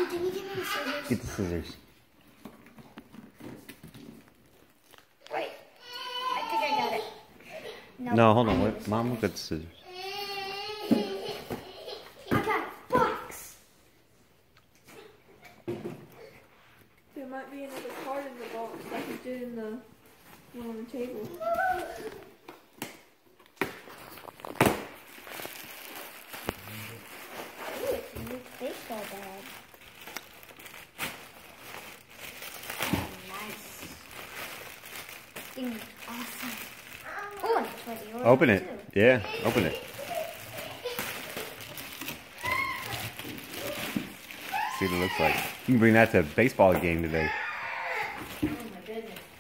can you give me the scissors? Get the scissors. Wait. I think I got it. No, hold on. Wait. Mom will get the scissors. I got a box. There might be another card in the box, like you did in the one on the table. Ooh, it's a new baseball bag. Oh, nice. Thing is awesome. Oh, and it's what yours Open it. too. Yeah, open it. See what it looks like. You can bring that to a baseball game today. Oh my goodness.